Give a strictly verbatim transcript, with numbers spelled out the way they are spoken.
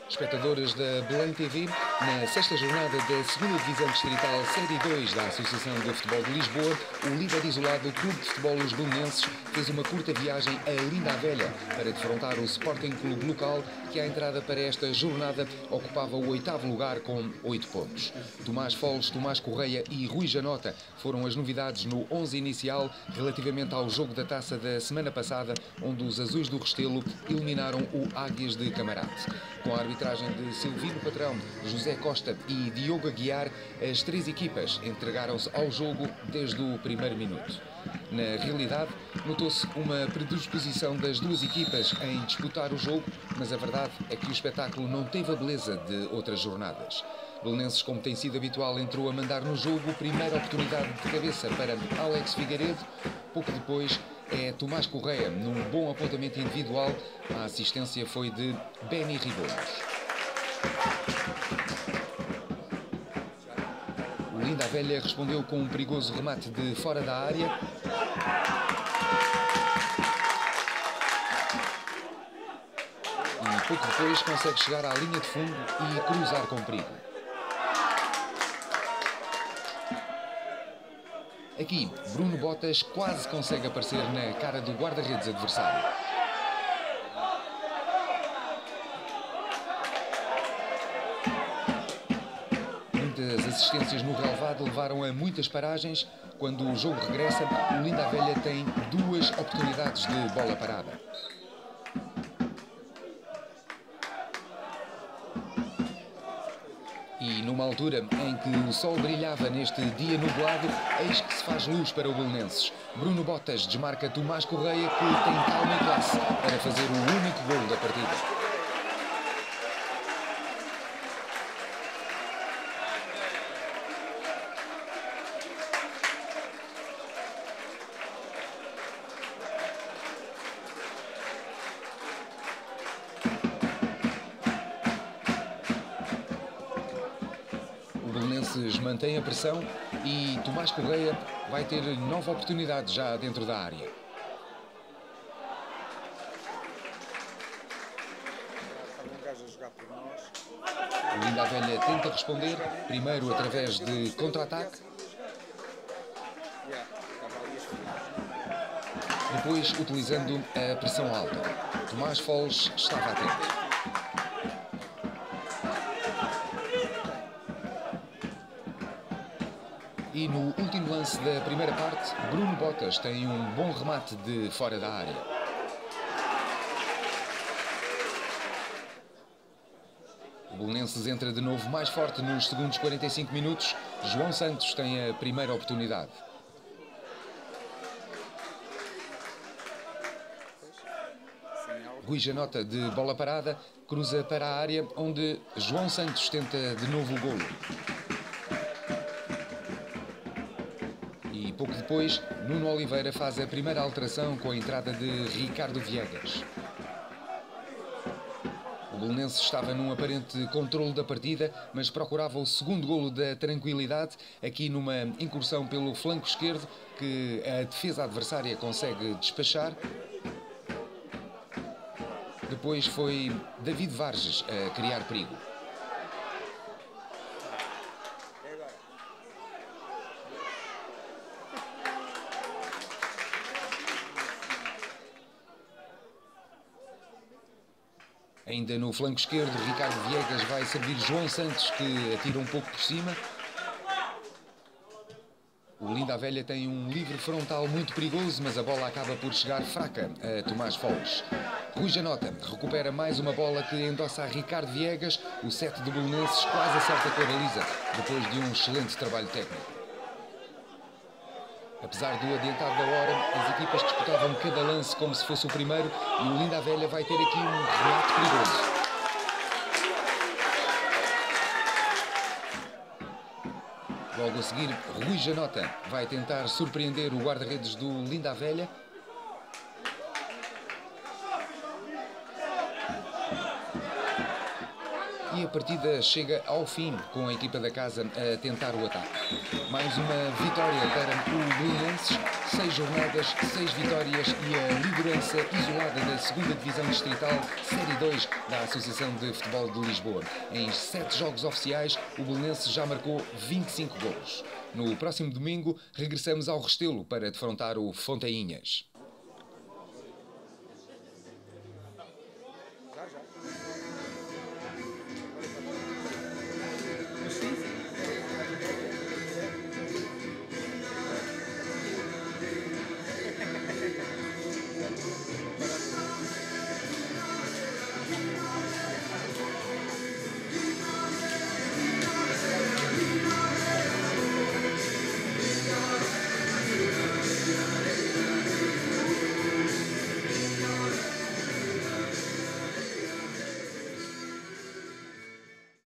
Espectadores da Belém T V, na sexta jornada da segunda Divisão Distrital Série dois da Associação de Futebol de Lisboa, o líder isolado Clube de Futebol Os Belenenses fez uma curta viagem a Linda a Velha para defrontar o Sporting Clube local, que à entrada para esta jornada ocupava o oitavo lugar com oito pontos. Tomás Foles, Tomás Correia e Rui Janota foram as novidades no onze inicial relativamente ao jogo da taça da semana passada, onde os Azuis do Restelo eliminaram o Águias de Camarate. Com a arbitragem de Silvino Patrão, José Costa e Diogo Aguiar, as três equipas entregaram-se ao jogo desde o primeiro minuto. Na realidade, notou-se uma predisposição das duas equipas em disputar o jogo, mas a verdade é que o espetáculo não teve a beleza de outras jornadas. Belenenses, como tem sido habitual, entrou a mandar no jogo, primeira oportunidade de cabeça para Alex Figueiredo. Pouco depois é Tomás Correia, num bom apontamento individual. A assistência foi de Benny Ribonos. O Linda a Velha respondeu com um perigoso remate de fora da área. E pouco depois consegue chegar à linha de fundo e cruzar com perigo. Aqui, Bruno Botas quase consegue aparecer na cara do guarda-redes adversário. Muitas assistências no relevado levaram a muitas paragens. Quando o jogo regressa, o Linda a Velha tem duas oportunidades de bola parada. E numa altura em que o sol brilhava neste dia nublado, eis que se faz luz para o Belenenses. Bruno Botas desmarca Tomás Correia, que tem calma e classe para fazer o único golo da partida. O Belenenses mantém a pressão e Tomás Correia vai ter nova oportunidade já dentro da área. O Linda a Velha tenta responder, primeiro através de contra-ataque, depois utilizando a pressão alta. Tomás Foles estava atento. E no último lance da primeira parte, Bruno Botas tem um bom remate de fora da área. O Belenenses entra de novo mais forte nos segundos quarenta e cinco minutos. João Santos tem a primeira oportunidade. Rui Janota, de bola parada, cruza para a área, onde João Santos tenta de novo o golo. E pouco depois, Nuno Oliveira faz a primeira alteração com a entrada de Ricardo Viegas. O Belenenses estava num aparente controle da partida, mas procurava o segundo golo da tranquilidade, aqui numa incursão pelo flanco esquerdo, que a defesa adversária consegue despachar. Depois foi David Vargas a criar perigo. Ainda no flanco esquerdo, Ricardo Viegas vai servir João Santos, que atira um pouco por cima. O Linda a Velha tem um livre frontal muito perigoso, mas a bola acaba por chegar fraca a Tomás Foles. Rui Janota recupera mais uma bola que endossa a Ricardo Viegas. O sete do Belenenses quase acerta com a baliza, depois de um excelente trabalho técnico. Apesar do adiantado da hora, as equipas disputavam cada lance como se fosse o primeiro e o Linda a Velha vai ter aqui um remate perigoso. Logo a seguir, Rui Janota vai tentar surpreender o guarda-redes do Linda a Velha. e a partida chega ao fim, com a equipa da casa a tentar o ataque. Mais uma vitória para o Belenenses, seis jornadas, seis vitórias e a liderança isolada da segunda Divisão Distrital Série dois da Associação de Futebol de Lisboa. Em sete jogos oficiais, o Belenenses já marcou vinte e cinco golos. No próximo domingo, regressamos ao Restelo para defrontar o Fontainhas.